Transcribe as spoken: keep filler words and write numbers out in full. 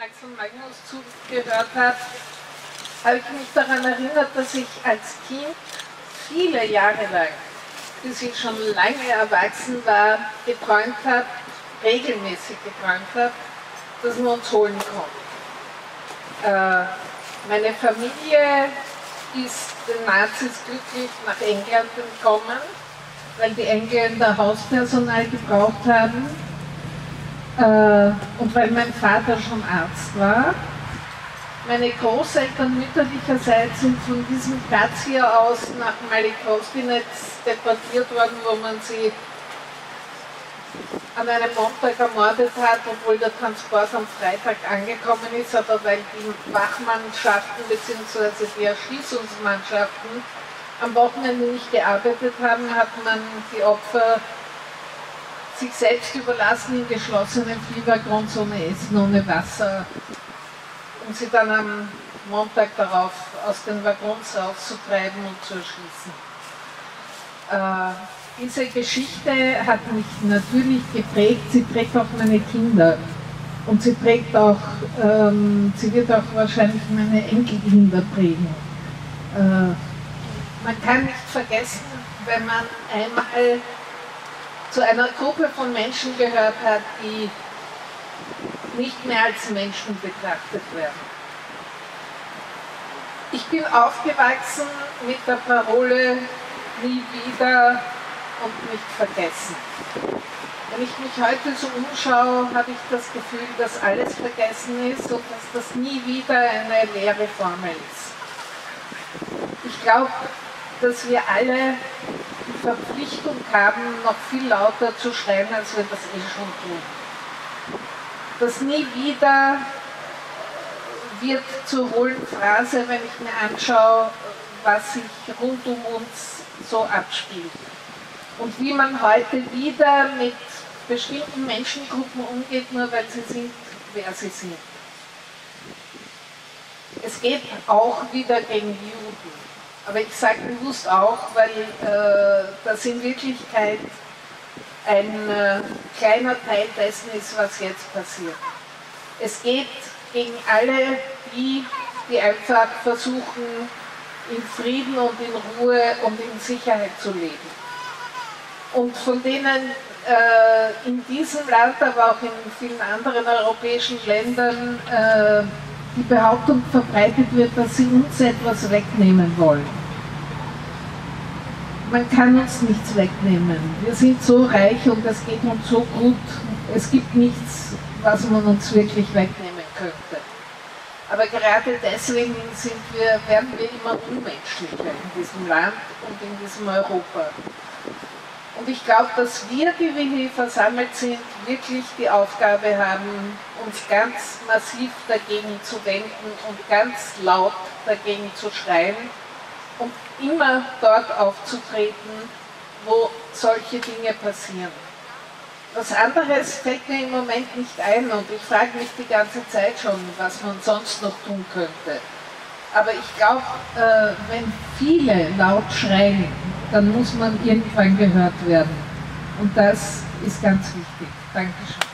Max und Magnus zugehört habe, habe ich mich daran erinnert, dass ich als Kind viele Jahre lang, bis ich schon lange erwachsen war, geträumt habe, regelmäßig geträumt habe, dass man uns holen kommt. Äh, meine Familie ist den Nazis glücklich nach England entkommen, weil die Engländer Hauspersonal gebraucht haben äh, und weil mein Vater schon Arzt war. Meine Großeltern mütterlicherseits sind von diesem Platz hier aus nach Malý Kostrinec deportiert worden, wo man sie an einem Montag ermordet hat, obwohl der Transport am Freitag angekommen ist, aber weil die Wachmannschaften bzw. die Erschließungsmannschaften am Wochenende nicht gearbeitet haben, hat man die Opfer sich selbst überlassen in geschlossenen Viehwaggons ohne Essen, ohne Wasser, um sie dann am Montag darauf aus den Waggons rauszutreiben und zu erschießen. Äh, diese Geschichte hat mich natürlich geprägt, sie prägt auch meine Kinder und sie prägt auch, ähm, sie wird auch wahrscheinlich meine Enkelkinder prägen. Äh, man kann nicht vergessen, wenn man einmal zu einer Gruppe von Menschen gehört hat, die nicht mehr als Menschen betrachtet werden. Ich bin aufgewachsen mit der Parole nie wieder und nicht vergessen. Wenn ich mich heute so umschaue, habe ich das Gefühl, dass alles vergessen ist und dass das nie wieder eine leere Formel ist. Ich glaube, dass wir alle die Verpflichtung haben, noch viel lauter zu schreien, als wir das eh schon tun. Das nie wieder wird zur hohlen Phrase, wenn ich mir anschaue, was sich rund um uns so abspielt. Und wie man heute wieder mit bestimmten Menschengruppen umgeht, nur weil sie sind, wer sie sind. Es geht auch wieder gegen Juden. Aber ich sage bewusst auch, weil äh, das in Wirklichkeit ein äh, kleiner Teil dessen ist, was jetzt passiert. Es geht gegen alle die, die einfach versuchen, in Frieden und in Ruhe und in Sicherheit zu leben. Und von denen äh, in diesem Land, aber auch in vielen anderen europäischen Ländern äh, die Behauptung verbreitet wird, dass sie uns etwas wegnehmen wollen. Man kann uns nichts wegnehmen. Wir sind so reich und es geht uns so gut. Es gibt nichts, was man uns wirklich wegnehmen könnte. Aber gerade deswegen sind wir, werden wir immer unmenschlicher in diesem Land und in diesem Europa. Und ich glaube, dass wir, die wir hier versammelt sind, wirklich die Aufgabe haben, uns ganz massiv dagegen zu wenden und ganz laut dagegen zu schreien und immer dort aufzutreten, wo solche Dinge passieren. Was anderes fällt mir im Moment nicht ein und ich frage mich die ganze Zeit schon, was man sonst noch tun könnte. Aber ich glaube, äh, wenn viele laut schreien, dann muss man irgendwann gehört werden. Und das ist ganz wichtig. Dankeschön.